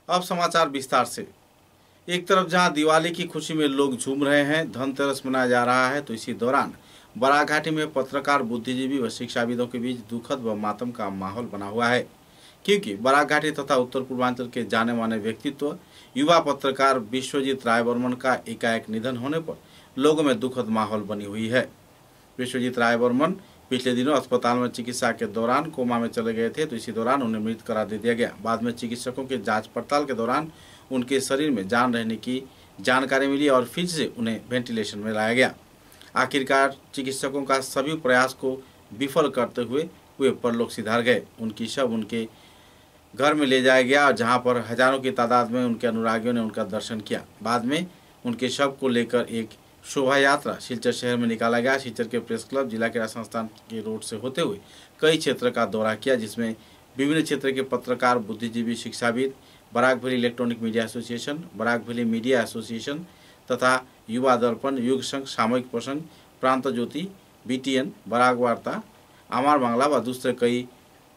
अब समाचार विस्तार से। एक तरफ जहां दिवाली की खुशी में लोग झूम रहे हैं, धनतेरस मनाया जा रहा है, तो इसी दौरान बराक घाटी में पत्रकार, बुद्धिजीवी व शिक्षाविदों के बीच दुखद व मातम का माहौल बना हुआ है। क्योंकि बराक घाटी तथा उत्तर पूर्वांचल के जाने माने व्यक्तित्व युवा पत्रकार विश्वजीत राय बर्मन का एकाएक निधन होने पर लोगों में दुखद माहौल बनी हुई है। विश्वजीत राय बर्मन पिछले दिनों अस्पताल में चिकित्सा के दौरान कोमा में चले गए थे, तो इसी दौरान उन्हें मृत करार दे दिया गया। बाद में चिकित्सकों के जांच पड़ताल के दौरान उनके शरीर में जान रहने की जानकारी मिली और फिर से उन्हें वेंटिलेशन में लाया गया। आखिरकार चिकित्सकों का सभी प्रयास को विफल करते हुए वे परलोक सिधार गए। उनकी शव उनके घर में ले जाया गया, जहां पर हजारों की तादाद में उनके अनुरागियों ने उनका दर्शन किया। बाद में उनके शव को लेकर एक शोभा यात्रा सिलचर शहर में निकाला गया। सिलचर के प्रेस क्लब, जिला क्रीड़ा संस्थान के रोड से होते हुए कई क्षेत्र का दौरा किया, जिसमें विभिन्न क्षेत्र के पत्रकार, बुद्धिजीवी, शिक्षाविद, Barak valley electronic media association, Barak valley media association तथा युवा दर्पण, युग संघ, सामूहिक प्रसंग, प्रांत ज्योति, BTN, बराक वार्ता, अमर बांग्ला व दूसरे कई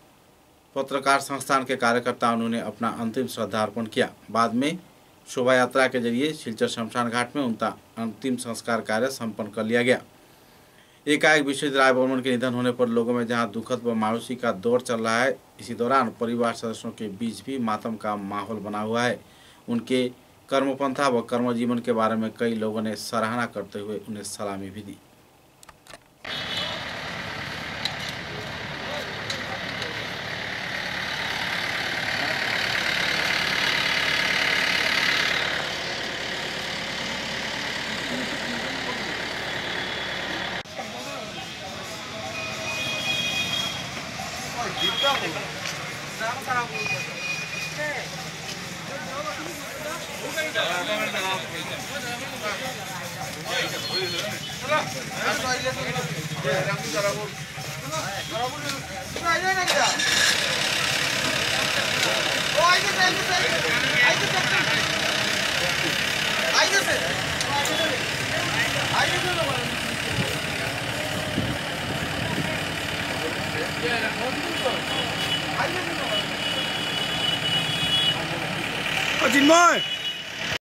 पत्रकार संस्थान के कार्यकर्ताओं ने अपना अंतिम श्रद्धार्पण किया। बाद में शोभा यात्रा के जरिए सिलचर शमशान घाट में उनका अंतिम संस्कार कार्य संपन्न कर लिया गया। एकाएक विश्वजीत राय बर्मन के निधन होने पर लोगों में जहां दुखद व मायूसी का दौर चल रहा है, इसी दौरान परिवार सदस्यों के बीच भी मातम का माहौल बना हुआ है। उनके कर्मपंथा व कर्म जीवन के बारे में कई लोगों ने सराहना करते हुए उन्हें सलामी भी दी। चिन्मय